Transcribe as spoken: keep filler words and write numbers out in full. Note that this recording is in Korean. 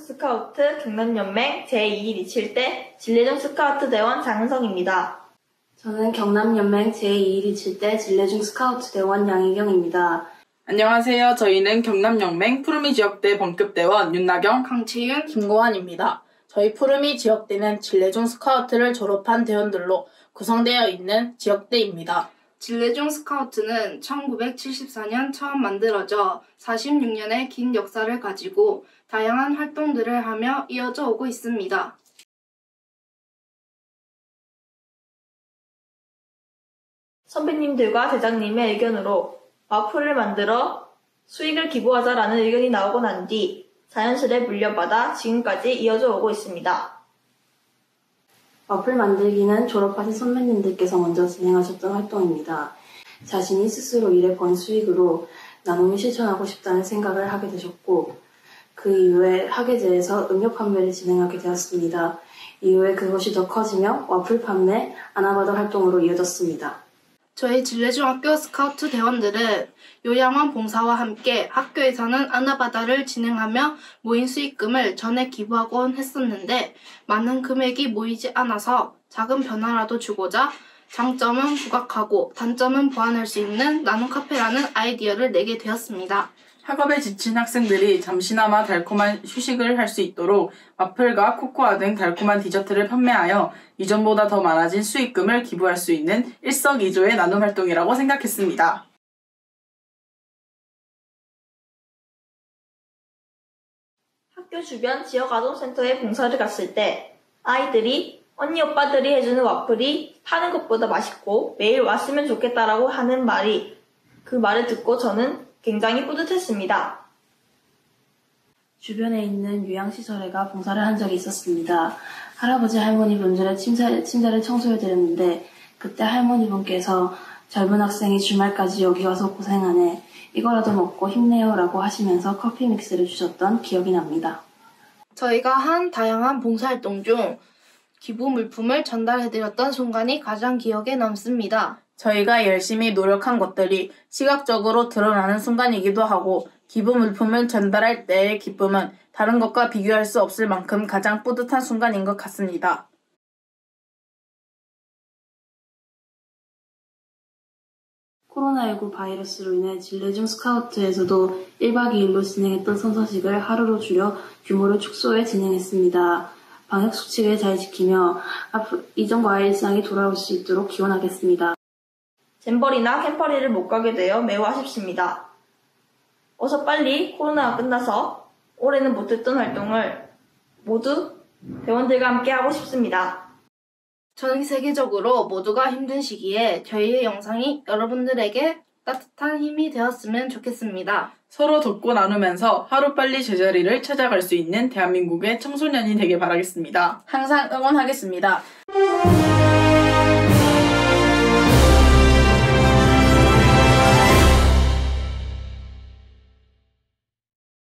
스카우트 경남연맹 제이 리칠대 진례중 스카우트 대원 장은성입니다. 저는 경남연맹 제이 리칠대 진례중 스카우트 대원 양희경입니다. 안녕하세요. 저희는 경남연맹 푸르미 지역대 번급대원 윤나경, 강채윤, 김고환입니다. 저희 푸르미 지역대는 진례중 스카우트를 졸업한 대원들로 구성되어 있는 지역대입니다. 진례중 스카우트는 천구백칠십사 년 처음 만들어져 사십육 년의 긴 역사를 가지고 다양한 활동들을 하며 이어져 오고 있습니다. 선배님들과 대장님의 의견으로 와플을 만들어 수익을 기부하자라는 의견이 나오고 난 뒤 자연스레 물려받아 지금까지 이어져 오고 있습니다. 와플 만들기는 졸업하신 선배님들께서 먼저 진행하셨던 활동입니다. 자신이 스스로 일해 번 수익으로 나눔을 실천하고 싶다는 생각을 하게 되셨고 그 이후에 학예제에서 음료 판매를 진행하게 되었습니다. 이후에 그것이 더 커지며 와플 판매, 아나바다 활동으로 이어졌습니다. 저희 진례중학교 스카우트 대원들은 요양원 봉사와 함께 학교에서는 아나바다를 진행하며 모인 수익금을 전에 기부하곤 했었는데 많은 금액이 모이지 않아서 작은 변화라도 주고자 장점은 부각하고 단점은 보완할 수 있는 나눔 카페라는 아이디어를 내게 되었습니다. 학업에 지친 학생들이 잠시나마 달콤한 휴식을 할 수 있도록 와플과 코코아 등 달콤한 디저트를 판매하여 이전보다 더 많아진 수익금을 기부할 수 있는 일석이조의 나눔 활동이라고 생각했습니다. 학교 주변 지역아동센터에 봉사를 갔을 때 아이들이 언니 오빠들이 해주는 와플이 파는 것보다 맛있고 매일 왔으면 좋겠다라고 하는 말이 그 말을 듣고 저는 굉장히 뿌듯했습니다. 주변에 있는 요양시설에가 봉사를 한 적이 있었습니다. 할아버지 할머니 분들의 침대, 침대를 청소해드렸는데 그때 할머니분께서 젊은 학생이 주말까지 여기 와서 고생하네. 이거라도 먹고 힘내요 라고 하시면서 커피 믹스를 주셨던 기억이 납니다. 저희가 한 다양한 봉사활동 중 기부 물품을 전달해드렸던 순간이 가장 기억에 남습니다. 저희가 열심히 노력한 것들이 시각적으로 드러나는 순간이기도 하고 기부 물품을 전달할 때의 기쁨은 다른 것과 비교할 수 없을 만큼 가장 뿌듯한 순간인 것 같습니다. 코로나십구 바이러스로 인해 진례중 스카우트에서도 일 박 이 일로 진행했던 선서식을 하루로 줄여 규모를 축소해 진행했습니다. 방역수칙을 잘 지키며 앞으로 이전과의 일상이 돌아올 수 있도록 기원하겠습니다. 잼버리나 캠퍼리를 못 가게 되어 매우 아쉽습니다. 어서 빨리 코로나가 끝나서 올해는 못했던 활동을 모두 대원들과 함께 하고 싶습니다. 전 세계적으로 모두가 힘든 시기에 저희의 영상이 여러분들에게 따뜻한 힘이 되었으면 좋겠습니다. 서로 돕고 나누면서 하루빨리 제자리를 찾아갈 수 있는 대한민국의 청소년이 되길 바라겠습니다. 항상 응원하겠습니다.